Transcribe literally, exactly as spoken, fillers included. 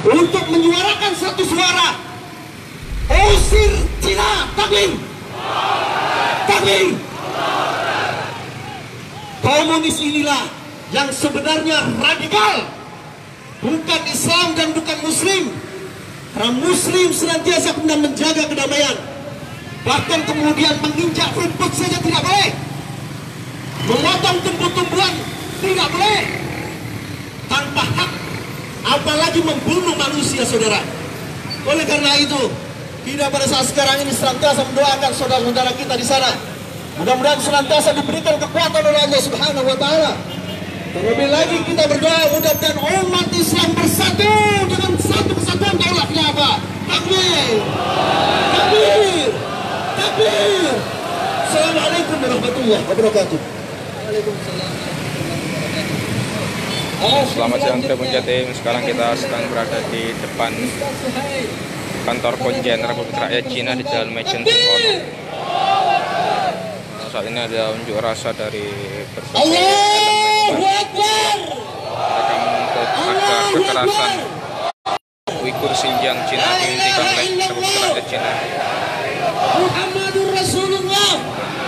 untuk menyuarakan satu suara, usir Cina. Takbir, takbir. Komunis inilah yang sebenarnya radikal, bukan Islam dan bukan Muslim. Karena Muslim senantiasa benar menjaga kedamaian, bahkan kemudian menginjak rumput saja tidak boleh, memotong tumbuh-tumbuhan tidak boleh tanpa hak, apalagi membunuh manusia, saudara. Oleh karena itu, kita pada saat sekarang ini senantiasa mendoakan saudara-saudara kita di sana. Mudah-mudahan senantiasa diberikan kekuatan oleh Allah Subhanahu wa Ta'ala. Terlebih lagi kita berdoa mudah-mudahan umat Islam bersatu dengan satu kesatuan daulah khilafah. Takbir, takbir, takbir. Assalamualaikum warahmatullahi wabarakatuh. Waalaikumsalam. Selamat siang Tribun Jatim. Sekarang kita sedang berada di depan kantor Konjen Republik Rakyat Cina di Jalan Mejen Sungkono. Nah, saat ini ada unjuk rasa dari berbagai elemen mereka menuntut agar kekerasan Uighur Xinjiang Cina dihentikan oleh Republik Rakyat Cina. Muhammadur Rasulullah